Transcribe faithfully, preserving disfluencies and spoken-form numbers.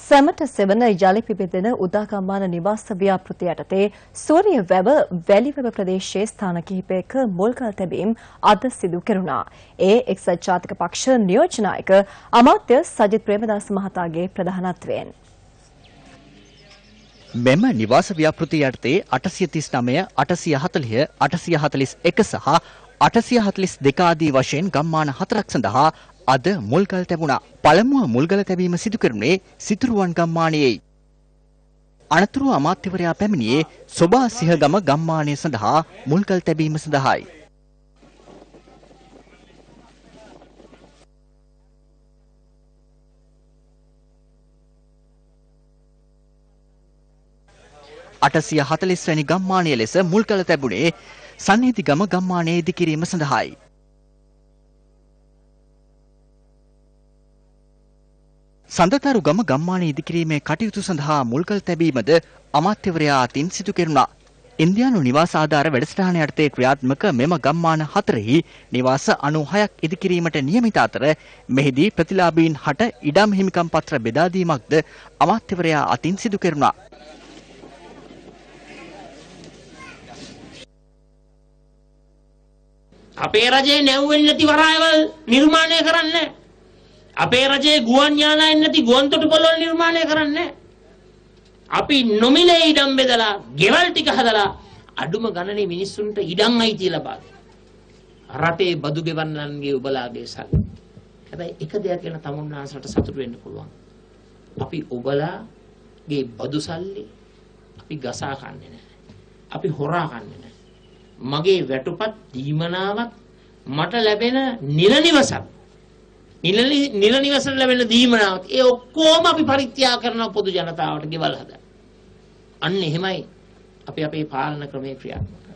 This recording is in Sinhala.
සැමට සෙවන යලි පිබිදෙන උදාගම්මාන නිවාස ව්‍යාපෘති යටතේ සූරිය වැව වැලිවැව ප්‍රදේශයේ ස්ථාන කිහිපයක මුල්කල් තැබීම් අද සිදු කෙරුණා. ඒ එක්සත් ජාතික පක්ෂ නියෝජනායක අමාත්‍ය සජිත් ප්‍රේමදාස මහතාගේ ප්‍රධානත්වයෙන්. මෙම නිවාස ව්‍යාපෘති යටතේ අටසිය තිස් නවය, අටසිය හතළිහ, අටසිය හතළිස් එක සහ අටසිය හතළිස් දෙක ආදී වශයෙන් ගම්මාන හතරක් සඳහා අද මුල්ගල් තැබුණා. පළමුව මුල්ගල තැබීම සිදු කෙරුණේ සිතුරුවන් ගම්මානයේයි. අනතුරුව අමාත්‍යවරයා පැමිණියේ සොබා සිහගම ගම්මානය සඳහා මුල්ගල් තැබීම සඳහායි. අටසිය හතළිස් වැනි ගම්මානය ලෙස මුල්ගල තැබුණේ සන්නිධිගම ගම්මානයේ ඉදිකිරීම සඳහායි. සඳතරුගම ගම්මානයේ ඉදිකිරීමේ කටයුතු සඳහා මුල්කල් තැබීමද අමාත්‍යවරයා අතින් සිදු කෙරුණා. ඉන්දියානු නිවාස ආධාර වැඩසටහන යටතේ ක්‍රියාත්මක මෙම ගම්මාන හතරෙහි නිවාස අනූහයක් ඉදිකිරීමට නියමිත අතර මෙහිදී ප්‍රතිලාභීන් හට ඉඩම් හිමිකම් පත්‍ර බෙදා දීමක්ද අමාත්‍යවරයා අතින් සිදු කෙරුණා. අපේ රජයේ නැව්වෙන්නේ නැති වරායවල් නිර්මාණය කරන්නේ. අපේ රජයේ ගුවන් යානයන් නැති ගුවන් තොටුපළවල් නිර්මාණය කරන්නේ. අපි නොමිලේ ඉඩම් බෙදලා, ගෙවල් ටික හදලා අඩුම ගණනේ මිනිස්සුන්ට ඉඩම් අයිතිය ලබා දෙනවා. රටේ බදු ගෙවන්නන්ගේ ඔබලාගේ සල්ලි. හැබැයි එක දෙයක් ගැන තමුන්නාසලට සතුටු වෙන්න පුළුවන්. අපි ඔබලාගේ බදු සල්ලි අපි ගසා කන්නේ නැහැ. අපි හොරා කන්නේ නැහැ. මගේ වැටුපත් දීමනාවක් මට ලැබෙන නිල නිවසක් නිල නිල නිවසට ලැබෙන දීමනාවක් ඒ ඔක්කොම අපි පරිත්‍යාග කරන පොදු ජනතාවට ගෙවල් හදන්න. අන්න එහෙමයි අපි අපේ පාලන ක්‍රමයේ ක්‍රියාත්මක